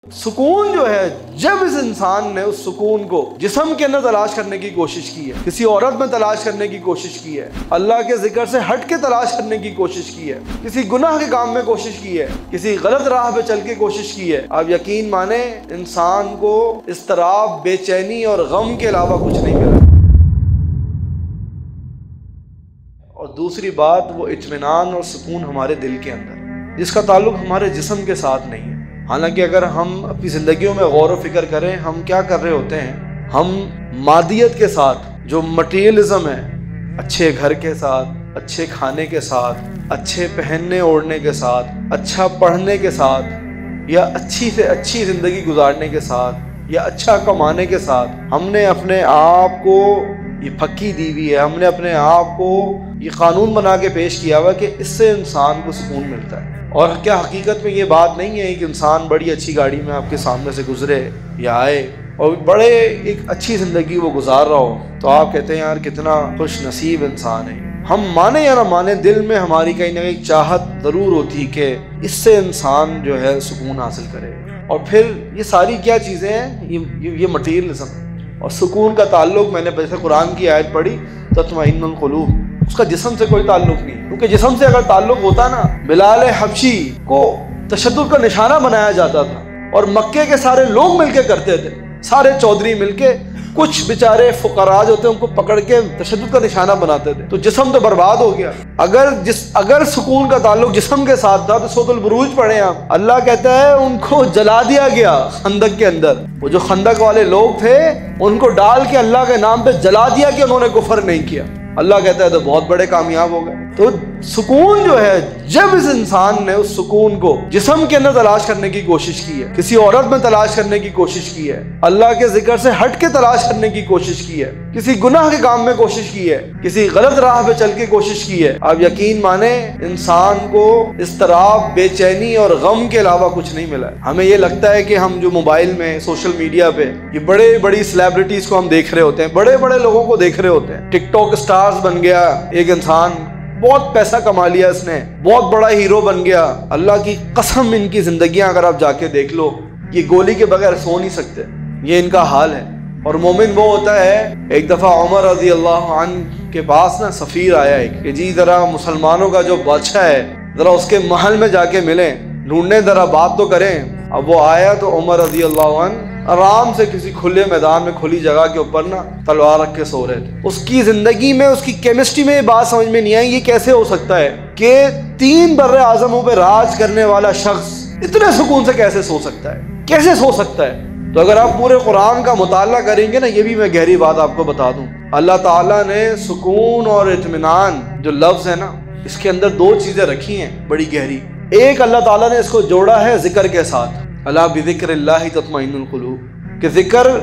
سکون جو ہے، جب اس انسان نے اس سکون کو جسم کے اندر تلاش کرنے کی کوشش کی ہے، کسی عورت میں تلاش کرنے کی کوشش کی ہے، اللہ کے ذکر سے ہٹ کے تلاش کرنے کی کوشش کی ہے، کسی گناہ کے کام میں کوشش کی ہے، کسی غلط راہ پہ چل کے کوشش کی ہے، آپ یقین مانیں انسان کو اضطراب، بے چینی اور غم کے علاوہ کچھ نہیں ملا۔ اور دوسری بات وہ اطمینان اور سکون ہمارے دل کے اندر، جس کا تعلق ہمارے جسم کے ساتھ نہیں ہے۔ حالانکہ اگر ہم اپنی زندگیوں میں غور و فکر کریں، ہم کیا کر رہے ہوتے ہیں؟ ہم مادیت کے ساتھ، جو مٹیریلزم ہے، اچھے گھر کے ساتھ، اچھے کھانے کے ساتھ، اچھے پہننے اوڑھنے کے ساتھ، اچھا پڑھنے کے ساتھ، یا اچھی سے اچھی زندگی گزارنے کے ساتھ، یا اچھا کمانے کے ساتھ، ہم نے اپنے آپ کو یہ پھکی دی ہوئی ہے، ہم نے اپنے آپ کو یہ قانون بنا کے پیش کیا ہوا کہ اس سے انسان کو سکون ملتا ہے۔ اور کیا حقیقت میں یہ بات نہیں ہے کہ انسان بڑی اچھی گاڑی میں آپ کے سامنے سے گزرے یا آئے اور بڑے ایک اچھی زندگی وہ گزار رہا ہو تو آپ کہتے ہیں یار کتنا خوش نصیب انسان ہے؟ ہم مانے یا نہ مانے، دل میں ہماری کہیں نہ کہیں چاہت ضرور ہوتی کہ اس سے انسان جو ہے سکون حاصل کرے۔ اور پھر یہ ساری کیا چیزیں ہیں؟ یہ مٹیریلزم اور سکون کا تعلق، میں نے جیسے قرآن کی آیت پڑھی تطمئن القلوب، اس کا جسم سے کوئی تعلق نہیں، کیونکہ جسم سے اگر تعلق ہوتا نا، بلال حبشی کو تشدد کا نشانہ بنایا جاتا تھا اور مکے کے سارے لوگ مل کے کرتے تھے، سارے چودھری مل کے، کچھ بیچارے فقراء جو تھے ان کو پکڑ کے تشدد کا نشانہ بناتے تھے، تو جسم تو برباد ہو گیا۔ اگر سکون کا تعلق جسم کے ساتھ تھا تو سورۃ البروج پڑھیں آپ، اللہ کہتا ہے ان کو جلا دیا گیا خندق کے اندر، وہ جو خندق والے لوگ تھے ان کو ڈال کے اللہ کے نام پہ جلا دیا کہ انہوں نے کفر نہیں کیا۔ اللہ کہتا ہے تو بہت بڑے کامیاب ہو گئے۔ تو سکون جو ہے، جب اس انسان نے اس سکون کو جسم کے اندر تلاش کرنے کی کوشش کی ہے، کسی عورت میں تلاش کرنے کی کوشش کی ہے، اللہ کے ذکر سے ہٹ کے تلاش کرنے کی کوشش کی ہے، کسی گناہ کے کام میں کوشش کی ہے، کسی غلط راہ پہ چل کے کوشش کی ہے، آپ یقین مانیں انسان کو اضطراب، بے چینی اور غم کے علاوہ کچھ نہیں ملا ہے۔ ہمیں یہ لگتا ہے کہ ہم جو موبائل میں، سوشل میڈیا پہ یہ بڑے بڑی سیلیبریٹیز کو ہم دیکھ رہے ہوتے ہیں، بڑے بڑے لوگوں کو دیکھ رہے ہوتے ہیں، ٹک ٹاک اسٹارز بن گیا ایک انسان، بہت پیسہ کما لیا اس نے، بہت بڑا ہیرو بن گیا۔ اللہ کی قسم ان کی زندگیاں اگر آپ جا کے دیکھ لو، یہ گولی کے بغیر سو نہیں سکتے، یہ ان کا حال ہے۔ اور مومن وہ ہوتا ہے، ایک دفعہ عمر رضی اللہ عنہ کے پاس نا سفیر آیا ہے کہ جی ذرا مسلمانوں کا جو بادشاہ ہے ذرا اس کے محل میں جا کے ملیں، ڈھونڈنے، ذرا بات تو کریں۔ اب وہ آیا تو عمر رضی اللہ عنہ آرام سے کسی کھلے میدان میں، کھلی جگہ کے اوپر نا تلوار رکھ کے سو رہے تھے۔ اس کی زندگی میں، اس کی کیمسٹری میں یہ بات سمجھ میں نہیں آئی یہ کیسے ہو سکتا ہے کہ 3 بر اعظموں پہ راج کرنے والا شخص اتنے سکون سے کیسے سو سکتا ہے، کیسے سو سکتا ہے؟ تو اگر آپ پورے قرآن کا مطالعہ کریں گے نا، یہ بھی میں گہری بات آپ کو بتا دوں، اللہ تعالیٰ نے سکون اور اطمینان جو لفظ ہے نا، اس کے اندر 2 چیزیں رکھی ہیں بڑی گہری۔ ایک، اللہ تعالیٰ نے اس کو جوڑا ہے ذکر کے ساتھ، اللہ بذکر اللہ تطمئن القلوب، کہ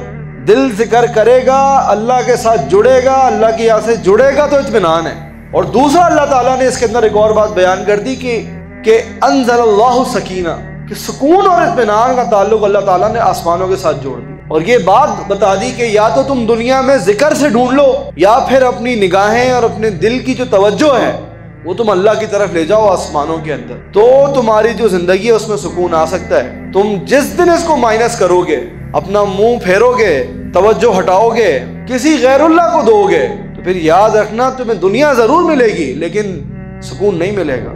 دل ذکر کرے گا، اللہ کے ساتھ جڑے گا، اللہ کی یاد سے جڑے گا تو اطمینان ہے۔ اور دوسرا اللہ تعالیٰ نے اس کے اندر ایک اور بات بیان کر دی کہ انزل اللہ سکینہ، کہ سکون اور اطمینان کا تعلق اللہ تعالیٰ نے آسمانوں کے ساتھ جوڑ دی، اور یہ بات بتا دی کہ یا تو تم دنیا میں ذکر سے ڈھونڈ لو، یا پھر اپنی نگاہیں اور اپنے دل کی جو توجہ ہے وہ تم اللہ کی طرف لے جاؤ آسمانوں کے اندر، تو تمہاری جو زندگی ہے اس میں سکون آ سکتا ہے۔ تم جس دن اس کو مائنس کرو گے، اپنا منہ پھیرو گے، توجہ ہٹاؤ گے، کسی غیر اللہ کو دو گے، تو پھر یاد رکھنا تمہیں دنیا ضرور ملے گی لیکن سکون نہیں ملے گا۔